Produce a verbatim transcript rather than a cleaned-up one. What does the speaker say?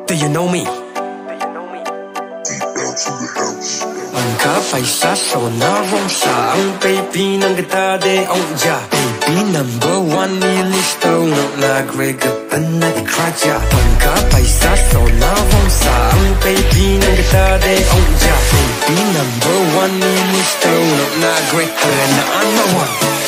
Do you know me? Ang kapay sa sonarong sa ang baby ng katade oh yeah baby number one nilistaw ng nagregapan na di kraja ang kapay sa sonarong sa ang baby ng katade oh yeah baby number one nilistaw ng nagregapan na number one